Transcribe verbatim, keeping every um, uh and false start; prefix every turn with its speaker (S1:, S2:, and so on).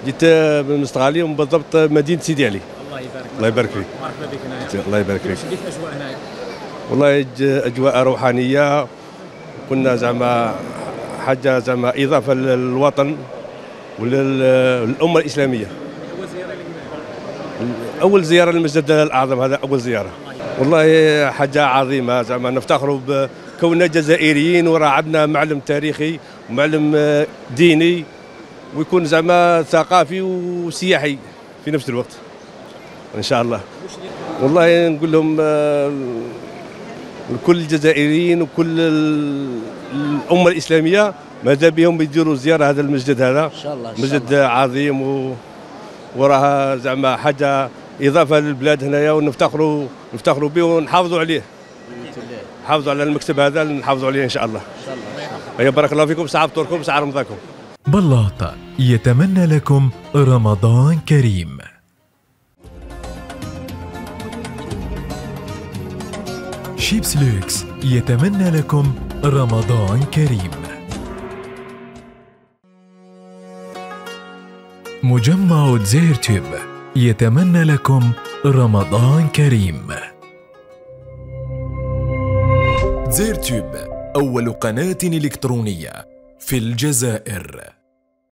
S1: جيت من مستغالي وبالضبط مدينه سيدي علي.
S2: الله يبارك
S1: الله يبارك فيك.
S2: مرحبا بك هنايا.
S1: الله يبارك فيك.
S2: كيفاش لقيت الاجواء هنايا؟
S1: والله ج- اجواء روحانيه، كنا زعما حاجه زعما اضافه للوطن وللامه الاسلاميه.
S2: اول زياره لك هنا.
S1: اول زياره للمسجد الاعظم، هذا اول زياره. والله حاجه عظيمه، زعما نفتخروا بكوننا جزائريين وراه عندنا معلم تاريخي ومعلم ديني، ويكون زعما ثقافي وسياحي في نفس الوقت ان شاء الله. والله نقول لهم آه، لكل الجزائريين وكل ال- الامه الاسلاميه ماذا بهم يديروا زياره هذا المسجد، هذا
S3: ان شاء الله إن شاء
S1: مسجد
S3: الله.
S1: عظيم و وراه زعما حاجه اضافه للبلاد هنايا، ونفتخروا نفتخروا به ونحافظوا عليه. نحافظوا على المكتب هذا، نحافظوا عليه ان شاء الله.
S3: ان شاء الله.
S1: يا بارك الله فيكم، ساعه فطوركم ساعه رمضانكم.
S4: بلاط يتمنى لكم رمضان كريم. شيبس لوكس يتمنى لكم رمضان كريم. مجمع زيرتوب يتمنى لكم رمضان كريم. زيرتوب أول قناة إلكترونية في الجزائر.